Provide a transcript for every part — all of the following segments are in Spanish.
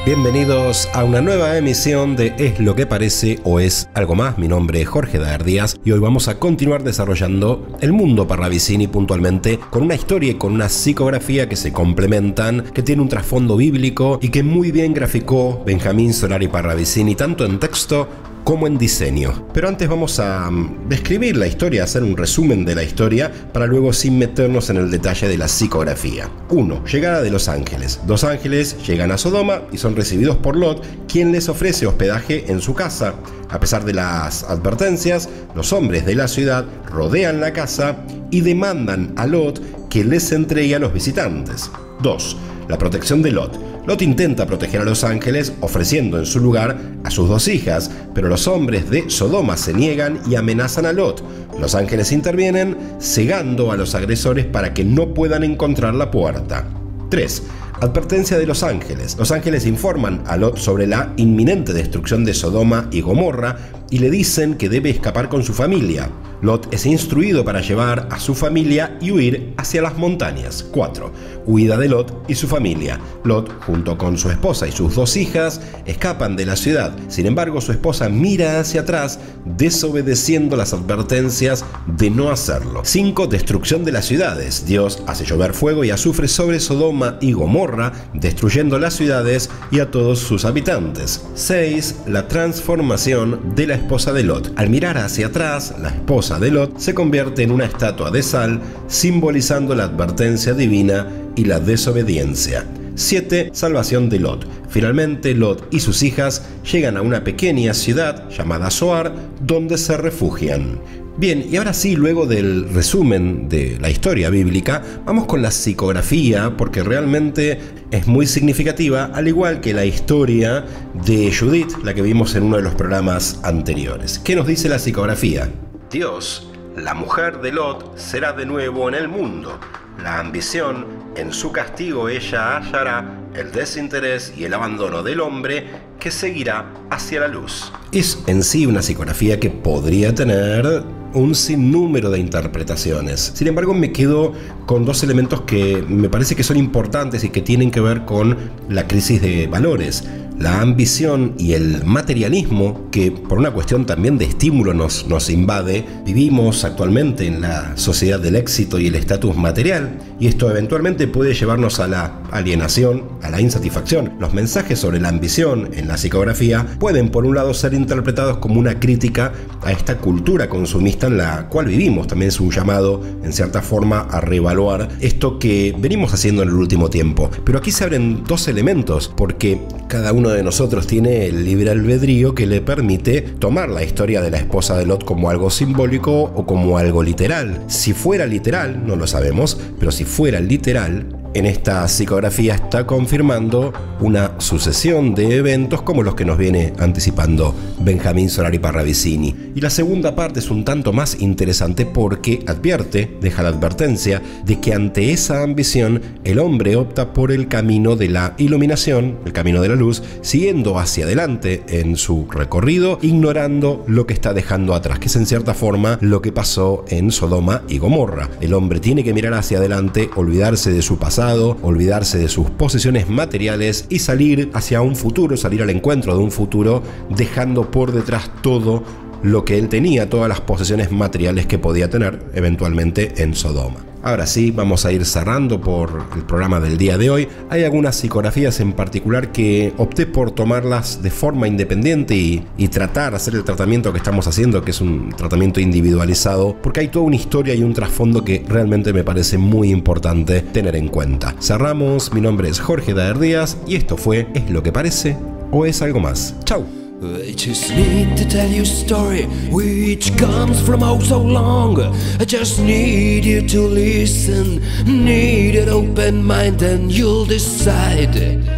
Bienvenidos a una nueva emisión de Es lo que parece o es algo más. Mi nombre es Jorge Daer Díaz y hoy vamos a continuar desarrollando el mundo Parravicini puntualmente con una historia y con una psicografía que se complementan, que tiene un trasfondo bíblico y que muy bien graficó Benjamín Solari Parravicini tanto en texto como en diseño. Pero antes vamos a describir la historia, hacer un resumen de la historia para luego sin meternos en el detalle de la psicografía. 1. Llegada de los ángeles. 2 ángeles llegan a Sodoma y son recibidos por Lot, quien les ofrece hospedaje en su casa. A pesar de las advertencias, los hombres de la ciudad rodean la casa y demandan a Lot que les entregue a los visitantes. 2. La protección de Lot. Lot intenta proteger a los ángeles ofreciendo en su lugar a sus 2 hijas, pero los hombres de Sodoma se niegan y amenazan a Lot. Los ángeles intervienen, cegando a los agresores para que no puedan encontrar la puerta. 3. Advertencia de los ángeles. Los ángeles informan a Lot sobre la inminente destrucción de Sodoma y Gomorra y le dicen que debe escapar con su familia. Lot es instruido para llevar a su familia y huir hacia las montañas. 4. Huida de Lot y su familia. Lot, junto con su esposa y sus 2 hijas, escapan de la ciudad. Sin embargo, su esposa mira hacia atrás, desobedeciendo las advertencias de no hacerlo. 5. Destrucción de las ciudades. Dios hace llover fuego y azufre sobre Sodoma y Gomorra, destruyendo las ciudades y a todos sus habitantes. 6. La transformación de la esposa de Lot. Al mirar hacia atrás, la esposa de Lot se convierte en una estatua de sal, simbolizando la advertencia divina y la desobediencia. 7. Salvación de Lot. Finalmente, Lot y sus hijas llegan a una pequeña ciudad llamada Zoar, donde se refugian. Bien, y ahora sí, luego del resumen de la historia bíblica, vamos con la psicografía, porque realmente es muy significativa, al igual que la historia de Judith, la que vimos en uno de los programas anteriores. ¿Qué nos dice la psicografía? Dios, la mujer de Lot, será de nuevo en el mundo. La ambición, en su castigo ella hallará el desinterés y el abandono del hombre que seguirá hacia la luz. Es en sí una psicografía que podría tener un sinnúmero de interpretaciones. Sin embargo, me quedo con 2 elementos que me parece que son importantes y que tienen que ver con la crisis de valores. La ambición y el materialismo, que por una cuestión también de estímulo nos invade. Vivimos actualmente en la sociedad del éxito y el estatus material, y esto eventualmente puede llevarnos a la alienación, a la insatisfacción. Los mensajes sobre la ambición en la psicografía pueden, por un lado, ser interpretados como una crítica a esta cultura consumista en la cual vivimos. También es un llamado, en cierta forma, a reevaluar esto que venimos haciendo en el último tiempo. Pero aquí se abren 2 elementos, porque cada uno de nosotros tiene el libre albedrío que le permite tomar la historia de la esposa de Lot como algo simbólico o como algo literal. Si fuera literal, no lo sabemos, pero si fuera literal, en esta psicografía está confirmando una sucesión de eventos como los que nos viene anticipando Benjamín Solari Parravicini. Y la segunda parte es un tanto más interesante porque advierte, deja la advertencia de que ante esa ambición el hombre opta por el camino de la iluminación, el camino de la luz, siguiendo hacia adelante en su recorrido, ignorando lo que está dejando atrás, que es en cierta forma lo que pasó en Sodoma y Gomorra. El hombre tiene que mirar hacia adelante, olvidarse de su pasado, olvidarse de sus posesiones materiales y salir hacia un futuro, salir al encuentro de un futuro, dejando por detrás todo lo que él tenía, todas las posesiones materiales que podía tener eventualmente en Sodoma. Ahora sí, vamos a ir cerrando por el programa del día de hoy. Hay algunas psicografías en particular que opté por tomarlas de forma independiente y tratar, hacer el tratamiento que estamos haciendo, que es un tratamiento individualizado, porque hay toda una historia y un trasfondo que realmente me parece muy importante tener en cuenta. Cerramos, mi nombre es Jorge Daer Díaz y esto fue ¿Es lo que parece o es algo más? ¡Chau! I just need to tell you a story which comes from oh so long. I just need you to listen, need an open mind, and you'll decide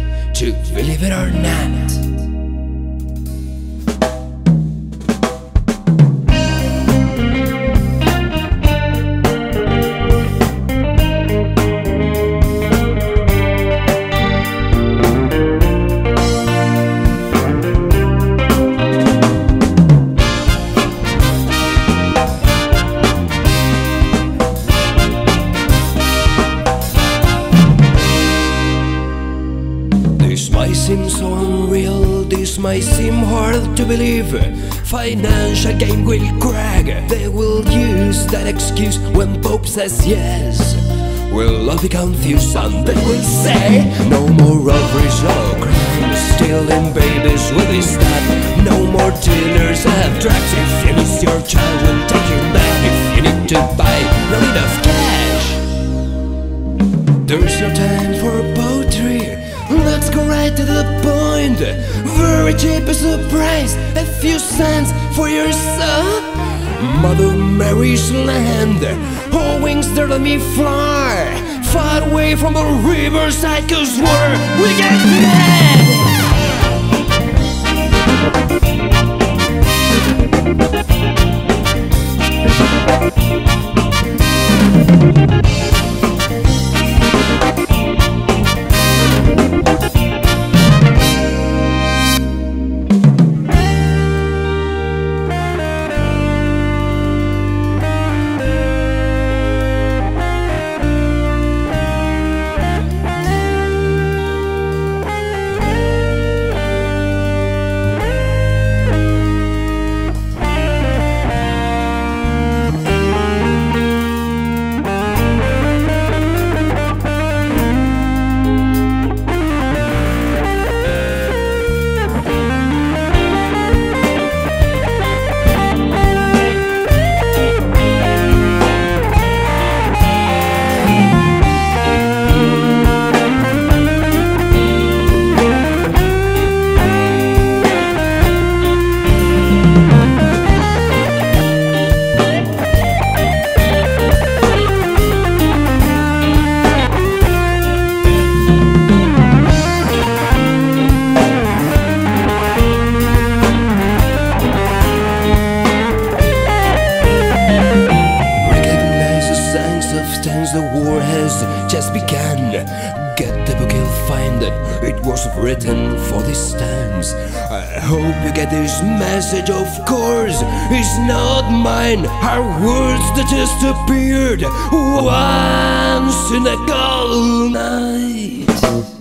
to believe it or not. Seems so might seem hard to believe, financial gain will crack. They will use that excuse when Pope says yes. Will love be confused and they will say no more robberies or crimes, stealing babies will be stopped. No more dealers have drugs. If you miss your child, we'll take him back. If you need to buy, no need of cash. There's no time for poetry, let's go right to the point. Very cheap as a price, a few cents for your son. Mother Mary's land, her wings there let me fly, far away from the riverside, 'cause we get mad. The war has just begun. Get the book, you'll find that it was written for these times. I hope you get this message, of course. It's not mine, our words that just appeared once in a cold night.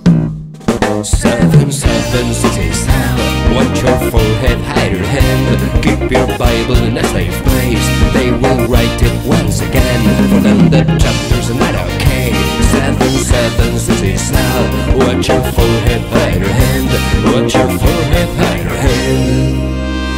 776 hell, watch your forehead, hide your hand. Keep your Bible in a safe place. They will write it once again. For them the chapters are not okay. 776 hell, watch your forehead, hide your hand. Watch your forehead, hide your hand.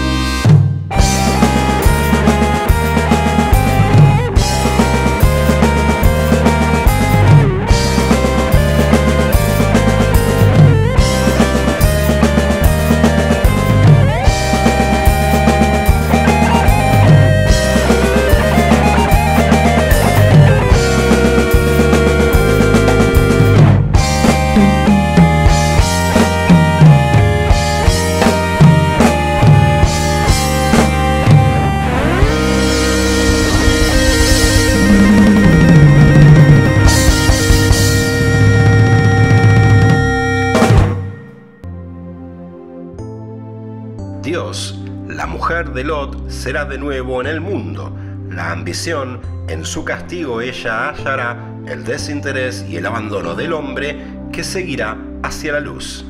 Dios, la mujer de Lot será de nuevo en el mundo. La ambición, en su castigo ella hallará el desinterés y el abandono del hombre que seguirá hacia la luz.